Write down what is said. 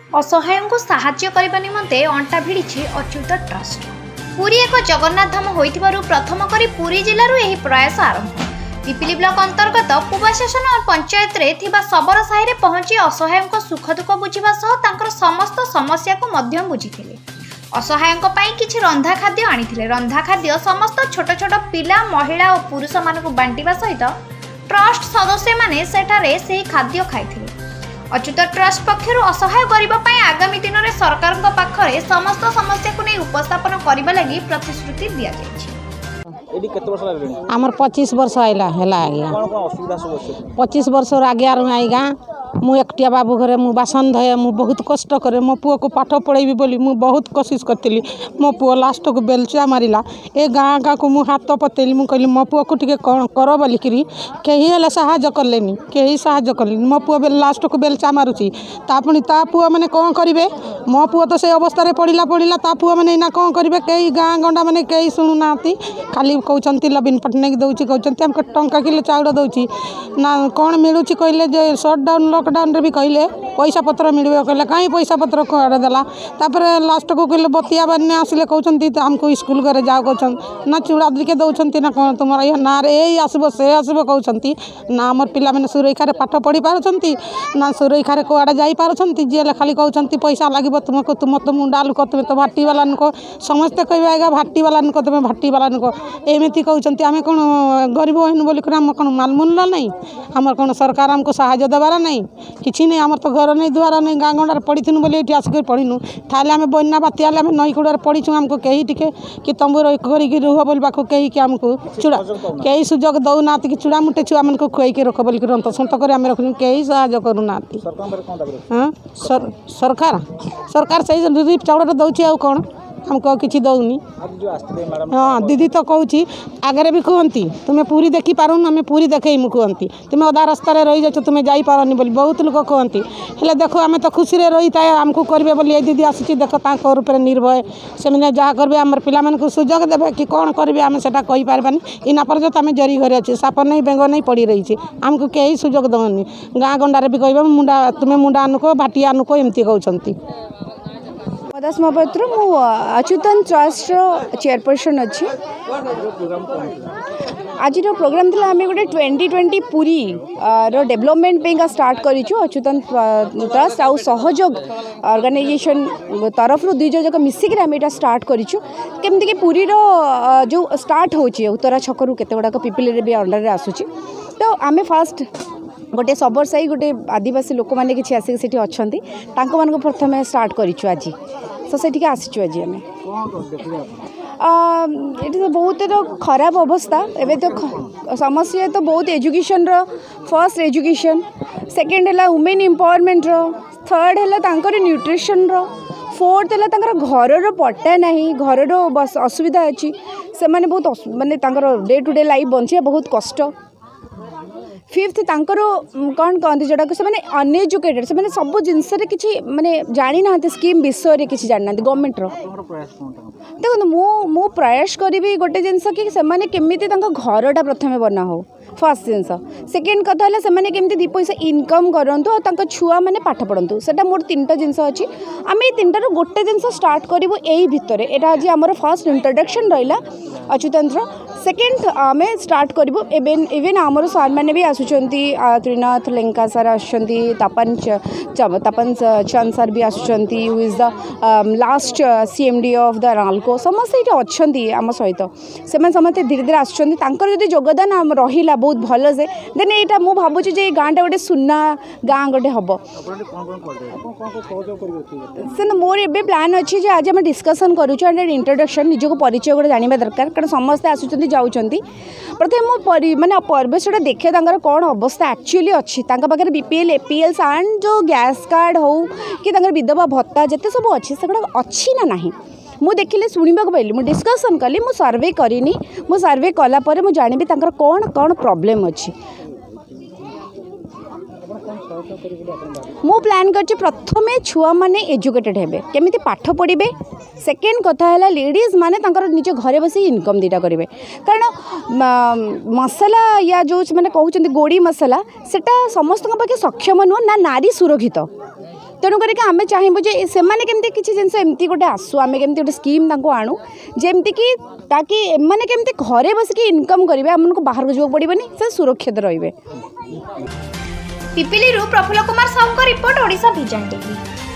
असहायों को साहाय्य करने निमंते अंटा भिड़ी अच्युत ट्रस्ट। पुरी एक जगन्नाथ धाम होइथिबारु प्रथम करी पुरी जिल्लारु एही प्रयास आरंभ। पिपिली ब्लॉक अंतर्गत पुबाशासन और पंचायत रे थिबा सबरा साहि रे पहुंची असहायों को सुख दुख बुझिबा सह तांकर समस्त समस्या को मध्यम बुझिथिले। असहायों पाई किछि रंधा खाद्य आनिथिले। रंधा खाद्य समस्त छोट छोट पिला महिला और पुरुष मानकु बांटिबा सहित ट्रस्ट सदस्य माने सेठारे सेही खाद्य खाइथिले। अच्युत ट्रस्ट पक्षर असहाय गरीब पाई आगामी दिन में सरकार पाखरे समस्त समस्या को नहीं उपस्थापन करने लगी प्रतिश्रुति दिया जायछि। आमर 25 वर्ष आइला हैला आज्ञा 25 वर्ष आगे आज्ञा मु एकटिया बाबू घरे मु बासन धये मु बहुत कष्ट करे मो पुओ को पाठ पढ़ेबी बोली मु बहुत कोशिश करती। मो पुओ लास्ट को बेलचा मारिला ए गाँ गाँ को मु हाथ पतेली मु कहली मो पुओ को टिके कर बोलिकी कहीं हेल्ले साहाय्य कलेनी कहीं साहाय्य कलेनी। मो पुओ लास्ट को बेलचा मारुची तापुणी ता पुओ मैंने कौन करेंगे मो पुओ तो से अवस्था पड़ा ता पुओ मैंने ना कौन करेंगे कई गाँ गंडा मैंने कहीं शुणुना खाली कहते लबिन पट्टनायक दौर कहते आमको टंका किलो चाउल दौर ना कौन मिलूँ कहले सटडाउन लॉकडाउन रे भी कहले पैसा पत्र मिले कहले कहीं पैसा पत्र कड़े देला लास्ट को कहले बतिया बन्ने आसिले कहते आमको स्कूल घरे जाओ कहते ना चूड़ा दिके दौरान ना कौन तुम ना रे आसब से आसब कहते ना आम पिला मैंने सुरक्षा पाठ पढ़ी पार्टी ना सुरक्षा कड़े जापारती जी खाली कहते पैसा लगे तुमको तुम तो मुंडा लुक तुम तो भाटी वाला नुक समस्ते कह आएगा भाटी वाला नुक तुम भाटी वाला नुक एमती कहते आम कौन गरीब हन बोलिक आम कौन मालमूल्य नहीं आम कौन सरकार आमको साहाय्य देवार नहीं किसी नहीं आमर तो घर नहीं दुआर नहीं गाँ गंडार पढ़ीनु बोली ये आसिक पढ़ीनु ताले आम बन्या बात्या आम नई कूड़े पढ़ीचु आमको कहीं टिके कि तंबू करके रुह बोलवा कहीं कि आमको चूड़ा कहीं सुजोग दौना कि चूड़ा मुटे छुआ मान को खुआई रख बोलिक रंत सत कर रखु कहीं साहय करूना। हाँ सरकार सरकार से रिलीफ चाउल दौर आउ कौन हमको किसी दौनी। हाँ दीदी तो कहूँ आगे भी कहती तुम्हें पूरी देखी पारुन आम पूरी देखेमु कहती तुम्हें अधा रास्त रही जाच तुम्हें जापारनी बोली बहुत लोग कहती हेले देखो आम तो खुशी रही था आमको करेंगे बोली ये दीदी आसी देख तापर निर्भय से जहाँ करेंगे आम पिला सुजोग देवे कि कौन करेंगे आम से कहींपारानी इना पर्यंत आम जरी घरे अच्छे साप नहीं बेंग नहीं पड़ी रही आमको कहीं सुजोग दौनी गाँ गंडारे भी कह मुंडा तुम्हें मुंडा आनुक भाटिया आनुक एमती कहते। दास महापात्र मु अच्युतन ट्रस्ट चेयरपर्सन अच्छी आज प्रोग्राम थी आम गोटे 2020 पुरी डेवलपमेंट पे स्टार्ट करूँ अच्युतन ट्रस्ट आउ सहयोग ऑर्गेनाइजेशन तरफ दुई जन मिसिक आम यहाँ स्टार्ट करूँ केमती पुरी जो स्टार्ट हो उत्तरा छकरू केते गुड़ाक पिपिली भी अंडर आसूँ तो आम फास्ट गोटे सबर साई गोटे आदिवासी लोक मैंने किसी आसिक से अच्छा मान प्रथम स्टार्ट करूँ आज सोसाइटी आसीचु आज आम ये तो बहुत तो खराब अवस्था एवं तो समस्या तो बहुत एजुकेशन फर्स्ट एजुकेशन सेकेंड है वुमेन एम्पावरमेंट थर्ड है न्यूट्रिशन फोर्थ है घर पट्टा नहीं घर बस असुविधा अच्छी से मैंने बहुत माने डे टू डे लाइफ बंचा बहुत कष्ट। फिफ्थ तांकर कौन कहते जोटा से मैंने अनएजुकेटेड से सब जिनस किसी माने जानी ना स्कीम विषय में किसी जाना गवर्नमेंट देखो मु प्रयास करी गोटे जिनस कि केमी घरटा प्रथम बना हो फर्स्ट जिनस सेकेंड कथा है से केमी दी पैसा इनकम करतु और छुआ मैंने पाठ पढ़तु से मोर 3टा जिनस अच्छी आम ये 3टारू गोटे जिनस स्टार्ट करूँ यही भितर यहाँ आज आम फर्स्ट इंट्रोडक्शन रहा अच्युतंत्र सेकेंड आम स्टार्ट करूँ इवेन आमर सार मैंने भी आसुँच त्रिनाथ लेंका सार आसपन चंद सार भी आसुँच who is the last CMD of the Nalco समस्ते ये अच्छा आम सहित से समस्ते धीरे धीरे आसुँच योगदान रहा बहुत भल से देन यहाँ मुझे भावुँ जे गाँटा गोटे सुना गाँ गोटे हम से मोर ए प्लान अच्छी आज आम डिस्कसन करूँ इंट्रोडक्शन निजक परिचय गोटे जानवा दरकार कारण समस्ते आसुँच जाऊँगी प्रथम मु माने परिवेशटा देखे कौन अवस्था एक्चुअली अच्छी पाखे BPL APL एंड जो गैस कार्ड हो कि विधवा भत्ता जिते सब अच्छी से अच्छी ना नहीं मु देखिले शुणा पाइली मु डिस्कसन कली मु सर्वे करिनी मु सर्वे कलापर मु जानिबी कौन कौन प्रॉब्लम अच्छी मु प्लान कर प्रथम छुआ माने एजुकेटेड हेबे केमिति पाठ पढ़िबे सेकेंड कथा है लेडीज माने निज घरे बस इनकम दीटा करेंगे कारण मसला या जो मैंने कहते गोड़ी मसला सेटा समस्त पाखे सक्षम नुह ना नारी सुरक्षित तेणु करके आम चाहबू जे से केमती किसी जिनस एमती गोटे आसू आम केमती गोटे स्कीम आणु जेमती कि ताकि एमाने केमती घरे बसिक इनकम करेंगे आमको बाहर को जावाक पड़ोनी से सुरक्षित रहिबे। Pipili Prafulla Kumar Sahu report Odisha vision TV.